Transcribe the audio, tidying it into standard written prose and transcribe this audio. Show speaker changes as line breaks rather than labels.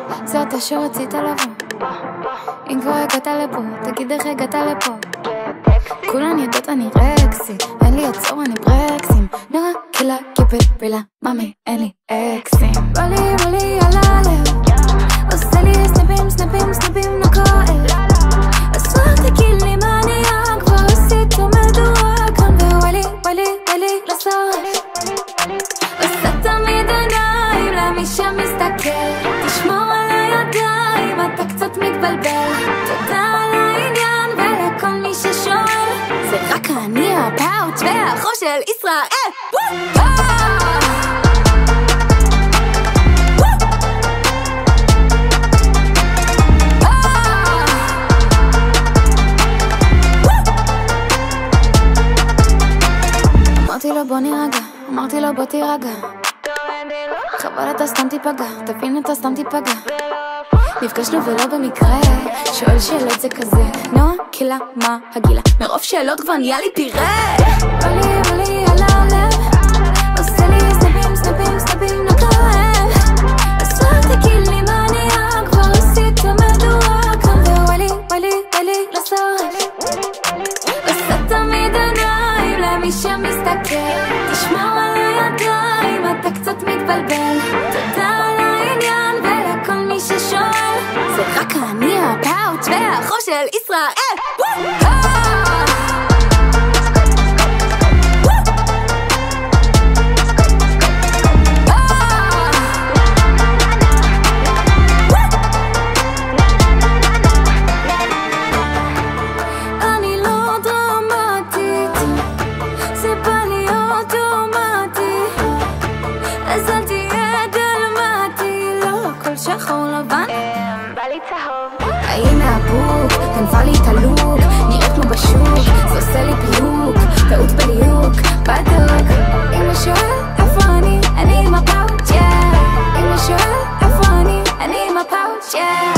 זה אתה שרצית לבוא. אם כבר הגעת לפה, תגיד איך הגעת לפה. כולן יודעות אני רקסי, אין לי עצור אני ברקסים. נראה קלה קיפל פילה, ממי אין לי אקסים. רולי על הלב, עושה לי סנפים סנפים סנפים נקועל. אסור תגיד לי מה נהיה, כבר עשית מדורה כאן ווואלי לסוף. עושה תמיד עיניים למי שמסתכל, תשמור על הידיים אתה קצת מתבלבל. תודה על העניין ולכל מי ששואל, זה רק אני הפאוץ' והחור של ישראל. אמרתי לו בוא נירגע, אמרתי לו בוא תירגע, חבל אתה סתם תיפגע, תבין אתה סתם תיפגע. נפגשנו ולא במקרה, שואל שאלות זה כזה נועה קילה מה הגילה, מרוב שאלות כבר נהיה לי פירה. רולי על הלב, עושה לי סנפים סנפים סנפים נקועל. אסור תגיד לי מה נהיה, כבר עשית מדורה כאן ווואלי לסוף. עושה תמיד עיניים למי שמסתכל, תשמור על הידיים אתה קצת מתבלבל. תודה על העניין ולכל מי ששואל, זה רק אני הפאוץ' והחור של ישראל. אני לא דרמטית, זה בא לי אוטומטי, אז אל תהיה דלמטי, לא הכל שחור לבן, בא לי צהוב. הנה הבוק, גנבה לי את הלוק, נראית כמו בשוק, זה עושה לי פיוק, טעות בליוק, בדוק. אמא שואל איפה אני עם הפאוץ', אמא שואל איפה אני עם הפאוץ'.